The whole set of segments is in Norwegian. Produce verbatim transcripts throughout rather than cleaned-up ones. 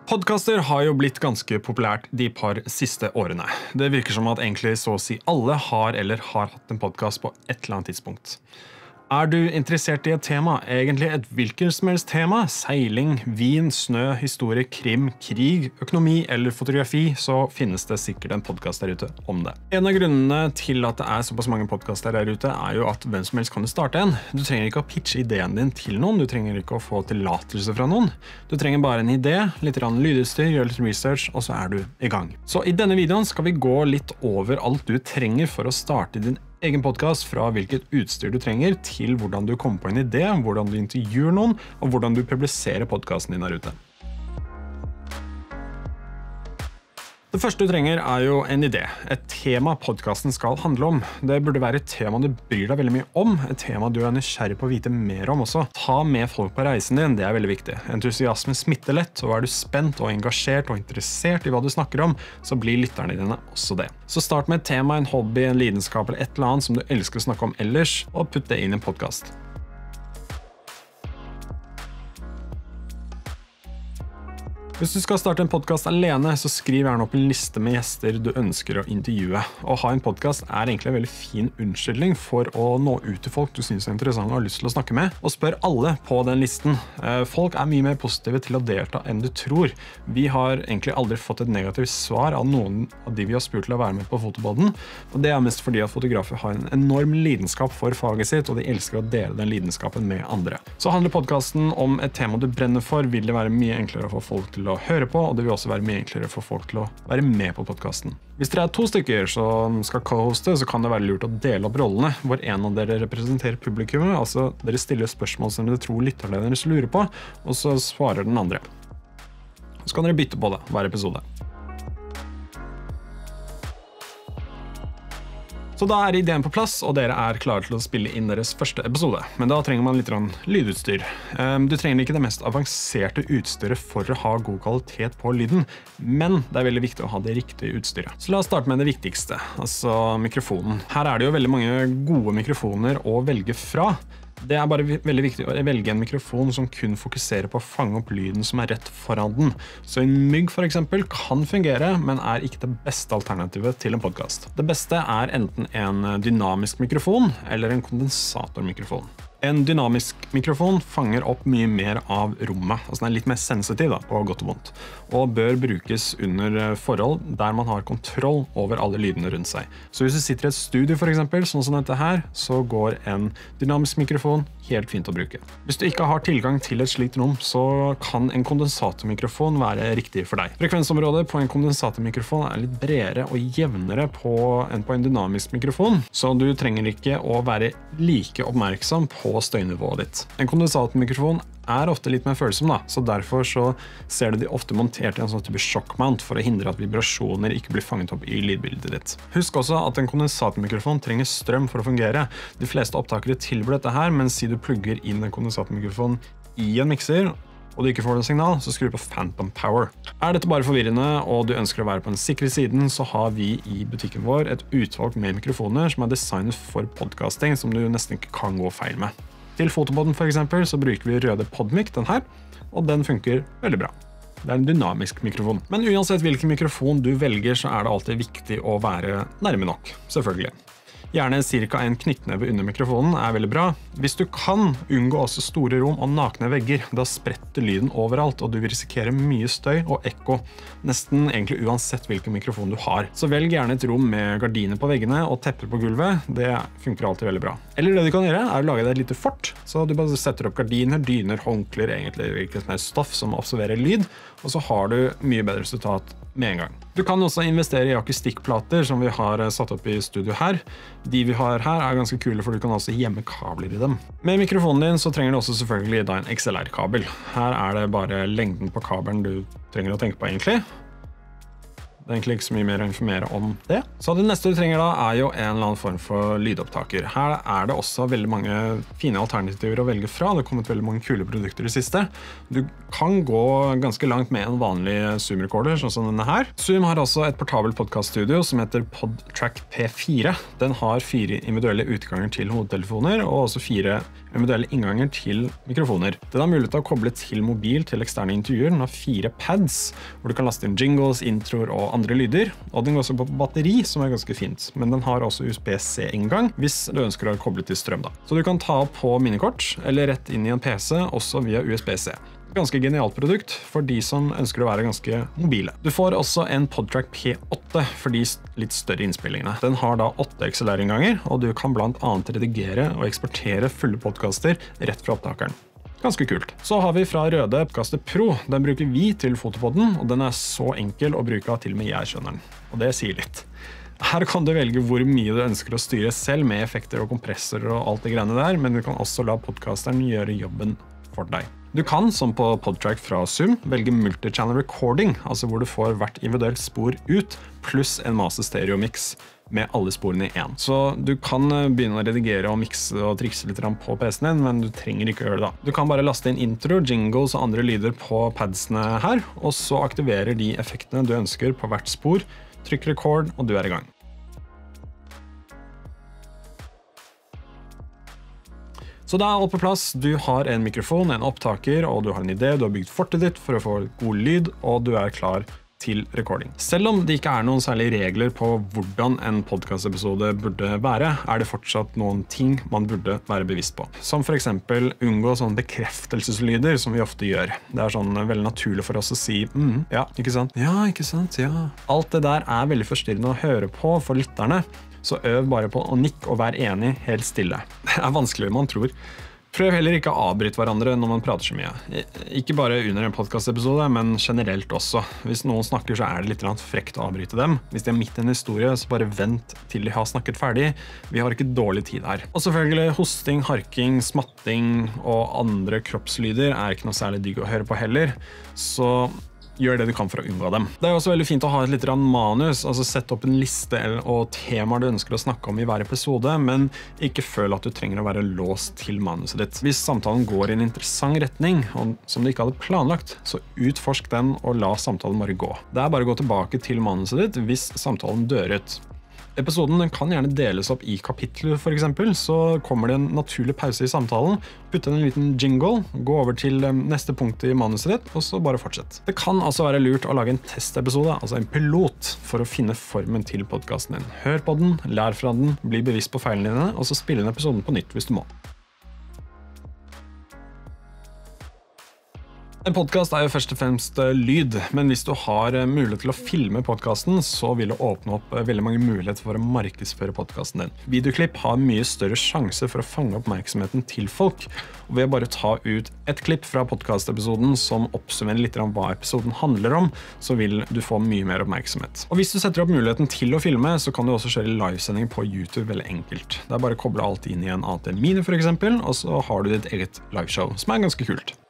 Podcaster har jo blitt ganske populært de par siste årene. Det virker som at egentlig så å si alle har eller har hatt en podcast på et eller annet tidspunkt. Er du interessert i et tema, egentlig et hvilket som helst tema, seiling, vin, snø, historie, krim, krig, økonomi eller fotografi, så finnes det sikkert en podcast der ute om det. En av grunnene til at det er såpass mange podcaster der ute er jo at hvem som helst kan starte en. Du trenger ikke å pitche ideen din til noen, du trenger ikke å få tillatelse fra noen. Du trenger bare en idé, litt lydutstyr, gjøre litt research, og så er du i gang. Så i denne videoen skal vi gå litt over alt du trenger for å starte din egen podcast, fra hvilket utstyr du trenger til hvordan du kommer på en idé, hvordan du intervjuer noen, og hvordan du publiserer podcasten din der ute. Det første du trenger er jo en idé, et tema podcasten skal handle om. Det burde være et tema du bryr deg veldig mye om, et tema du er nysgjerrig på å vite mer om også. Ta med folk på reisen din, det er veldig viktig. Entusiasmen smitter lett, og er du spent og engasjert og interessert i hva du snakker om, så blir lytterne dine også det. Så start med et tema, en hobby, en lidenskap eller et eller annet som du elsker å snakke om ellers, og putt det inn i en podcast. Hvis du skal starte en podcast alene, så skriv gjerne opp en liste med gjester du ønsker å intervjue. Å ha en podcast er egentlig en veldig fin unnskyldning for å nå ut til folk du synes er interessant og har lyst til å snakke med, og spør alle på den listen. Folk er mye mer positive til å delta enn du tror. Vi har egentlig aldri fått et negativt svar av noen av de vi har spurt til å være med på fotobodden, og det er mest fordi at fotografer har en enorm lidenskap for faget sitt, og de elsker å dele den lidenskapen med andre. Så handler podcasten om et tema du brenner for, vil det være mye enklere for folk til å høre på, og det vil også være mye enklere for folk til å være med på podcasten. Hvis dere er to stykker som skal co-hoste, så kan det være lurt å dele opp rollene, hvor en av dere representerer publikummet, altså dere stiller spørsmål som dere tror lytterne deres lurer på, og så svarer den andre. Så kan dere bytte på det hver episode. Så da er ideen på plass, og dere er klare til å spille inn deres første episode. Men da trenger man litt lydutstyr. Du trenger ikke det mest avanserte utstyret for å ha god kvalitet på lyden, men det er veldig viktig å ha det riktige utstyret. Så la oss starte med det viktigste, altså mikrofonen. Her er det jo veldig mange gode mikrofoner å velge fra. Det er bare veldig viktig å velge en mikrofon som kun fokuserer på å fange opp lyden som er rett foran den. Så en mygg for eksempel kan fungere, men er ikke det beste alternativet til en podcast. Det beste er enten en dynamisk mikrofon eller en kondensatormikrofon. En dynamisk mikrofon fanger opp mye mer av rommet, altså den er litt mer sensitiv da, på godt og vondt, og bør brukes under forhold der man har kontroll over alle lydene rundt seg. Så hvis du sitter i et studio for eksempel, sånn som dette her, så går en dynamisk mikrofon helt fint å bruke. Hvis du ikke har tilgang til et slikt rom, så kan en kondensatormikrofon være riktig for deg. Frekvensområdet på en kondensatormikrofon er litt bredere og jevnere på enn på en dynamisk mikrofon, så du trenger ikke å være like oppmerksom på på støynivået ditt. En kondensatormikrofon er ofte litt mer følsom da, så derfor så ser du de ofte montert i en sånn type shockmount for å hindre at vibrasjoner ikke blir fanget opp i lydbildet ditt. Husk også at en kondensatormikrofon trenger strøm for å fungere. De fleste opptakere tilbyr dette her, men si du plugger inn en kondensatormikrofon i en mikser, og du ikke får noe signal, så skru på Phantom Power. Er dette bare forvirrende, og du ønsker å være på den sikre siden, så har vi i butikken vår et utvalg med mikrofoner som er designet for podcasting, som du nesten ikke kan gå feil med. Til fotopodden for eksempel, så bruker vi røde Podmic, den her, og den funker veldig bra. Det er en dynamisk mikrofon. Men uansett hvilken mikrofon du velger, så er det alltid viktig å være nærme nok, selvfølgelig. Gjerne cirka en knyttneve under mikrofonen er veldig bra. Hvis du kan, unngå også store rom og nakne vegger. Da spretter lyden overalt, og du vil risikere mye støy og ekko. Nesten egentlig uansett hvilken mikrofon du har. Så velg gjerne et rom med gardiner på veggene og tepper på gulvet. Det funker alltid veldig bra. Eller det du kan gjøre er å lage deg et lite fort. Så du bare setter opp gardiner, dyner, håndklær, egentlig hvilket som helst stoff som absorberer lyd, og så har du mye bedre resultat med en gang. Du kan også investere i akustikkplater som vi har satt opp i studio her. De vi har her er ganske kule, for du kan også gjemme kabler i dem. Med mikrofonen din så trenger du også selvfølgelig da en X L R-kabel. Her er det bare lengden på kabelen du trenger å tenke på egentlig. Det er egentlig ikke så mye mer å informere om det. Så det neste du trenger da er jo en eller annen form for lydopptaker. Her er det også veldig mange fine alternativer å velge fra. Det har kommet veldig mange kule produkter i siste. Du kan gå ganske langt med en vanlig Zoom-recorder, sånn som denne her. Zoom har også et portabelt podcaststudio som heter PodTrack P fire. Den har fire individuelle utganger til hodetelefoner, og også fire eventuelle innganger til mikrofoner. Den har mulighet til å koble til mobil til eksterne intervjuer. Den har fire pads, hvor du kan laste inn jingles, introer og andre lyder. Og den går også på batteri, som er ganske fint. Men den har også U S B C-inngang, hvis du ønsker å koble til strøm da. Så du kan ta på minikort, eller rett inn i en P C, også via U S B C. Ganske genialt produkt for de som ønsker å være ganske mobile. Du får også en PodTrack P åtte for de litt større innspillingene. Den har da åtte X L R-innganger, og du kan blant annet redigere og eksportere fulle podcaster rett fra opptakeren. Ganske kult. Så har vi fra Røde Podcaster Pro. Den bruker vi til Fotopodden, og den er så enkel å bruke at til og med jeg skjønner den. Og det sier litt. Her kan du velge hvor mye du ønsker å styre selv med effekter og kompressorer og alt det greiene der, men du kan også la podcasteren gjøre jobben for deg. Du kan, som på PodTrack fra Zoom, velge multi-channel recording, altså hvor du får hvert individuelt spor ut, pluss en master stereo mix med alle sporene i en. Så du kan begynne å redigere og mikse og trikse litt på P C-en din, men du trenger ikke gjøre det da. Du kan bare laste inn intro, jingles og andre lyder på padsene her, og så aktiverer de effektene du ønsker på hvert spor, trykk record, og du er i gang. Så da er alt på plass. Du har en mikrofon, en opptaker, og du har en idé, du har bygd fortet ditt for å få god lyd, og du er klar til recording. Selv om det ikke er noen særlige regler på hvordan en podcast-episode burde være, er det fortsatt noen ting man burde være bevisst på. Som for eksempel unngå sånne bekreftelseslyder som vi ofte gjør. Det er sånn veldig naturlig for oss å si mm, ja, ikke sant? Ja, ikke sant? Ja. Alt det der er veldig forstyrrende å høre på for lytterne. Så øv bare på å nikke og være enig helt stille. Det er vanskeligere man tror. Prøv heller ikke å avbryte hverandre når man prater så mye. Ikke bare under en podcast-episode, men generelt også. Hvis noen snakker, så er det litt frekt å avbryte dem. Hvis de er midt i en historie, så bare vent til de har snakket ferdig. Vi har ikke dårlig tid her. Og selvfølgelig hosting, harking, smatting og andre kroppslyder er ikke noe særlig digg å høre på heller. Så gjør det du kan for å unngå dem. Det er også veldig fint å ha et litt manus, altså sette opp en liste og temaer du ønsker å snakke om i hver episode, men ikke føl at du trenger å være låst til manuset ditt. Hvis samtalen går i en interessant retning, og som du ikke hadde planlagt, så utforsk den og la samtalen bare gå. Det er bare å gå tilbake til manuset ditt hvis samtalen dør ut. Episoden kan gjerne deles opp i kapitler for eksempel, så kommer det en naturlig pause i samtalen, putte en liten jingle, gå over til neste punkt i manuset ditt, og så bare fortsett. Det kan altså være lurt å lage en testepisode, altså en pilot, for å finne formen til podcasten din. Hør på den, lær fra den, bli bevisst på feilene dine, og så spille en episoden på nytt hvis du må. En podcast er jo først og fremst lyd, men hvis du har mulighet til å filme podcasten, så vil det åpne opp veldig mange muligheter for å markedsføre podcasten din. Videoklipp har mye større sjanse for å fange oppmerksomheten til folk, og ved å bare ta ut et klipp fra podcast-episoden som oppsummerer litt om hva episoden handler om, så vil du få mye mer oppmerksomhet. Og hvis du setter opp muligheten til å filme, så kan du også kjøre livesending på YouTube veldig enkelt. Det er bare å koble alt inn i en A T Mini for eksempel, og så har du ditt eget liveshow, som er ganske kult.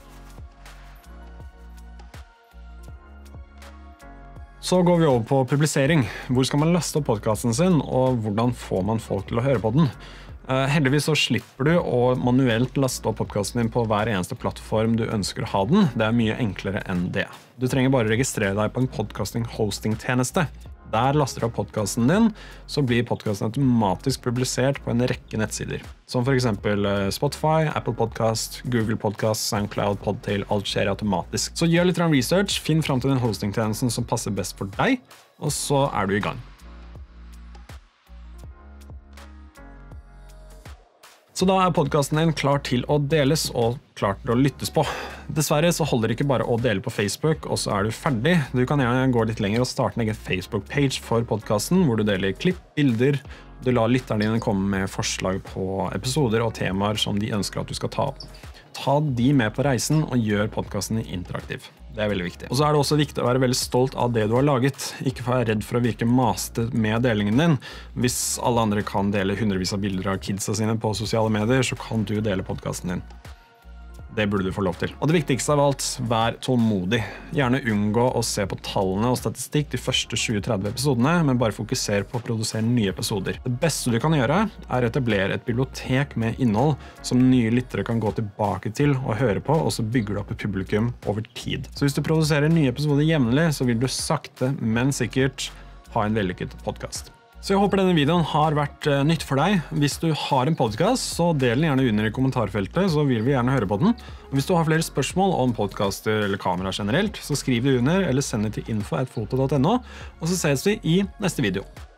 Så går vi over på publisering. Hvor skal man laste opp podcasten sin, og hvordan får man folk til å høre på den? Uh, heldigvis så slipper du å manuelt laste opp podcasten din på hver eneste plattform du ønsker å ha den. Det er mye enklere enn det. Du trenger bare å registrere deg på en podcasting-hosting-tjeneste. Der laster du opp podcasten din, så blir podcasten automatisk publisert på en rekke nettsider. Som for eksempel Spotify, Apple Podcast, Google Podcast, SoundCloud, Podtail, alt skjer automatisk. Så gjør litt research, finn frem til den hosting-tjenesten som passer best for deg, og så er du i gang. Så da er podcasten din klar til å deles og klar til å lyttes på. Dessverre så holder det ikke bare å dele på Facebook, og så er du ferdig. Du kan gjerne gå litt lenger og starte en egen Facebook-page for podcasten, hvor du deler klipp, bilder, du lar lytterne dine komme med forslag på episoder og temaer som de ønsker at du skal ta opp. Ta de med på reisen og gjør podcasten interaktiv. Det er veldig viktig. Og så er det også viktig å være veldig stolt av det du har laget. Ikke være redd for å virke maste med delingen din. Hvis alle andre kan dele hundrevis av bilder av kidsa sine på sosiale medier, så kan du dele podcasten din. Det burde du få lov til. Og det viktigste av alt, vær tålmodig. Gjerne unngå å se på tallene og statistikk de første tjue til tretti episodene, men bare fokusere på å produsere nye episoder. Det beste du kan gjøre er å etablere et bibliotek med innhold som nye lyttere kan gå tilbake til og høre på, og så bygger du opp et publikum over tid. Så hvis du produserer nye episoder jevnlig, så vil du sakte, men sikkert ha en vellykket podcast. Så jeg håper denne videoen har vært uh, nytt for deg. Hvis du har en podcast, så del den gjerne under i kommentarfeltet, så vil vi gjerne høre på den. Og hvis du har flere spørsmål om podcaster eller kamera generelt, så skriv det under eller send det til info at foto punktum no, og så ses vi i neste video.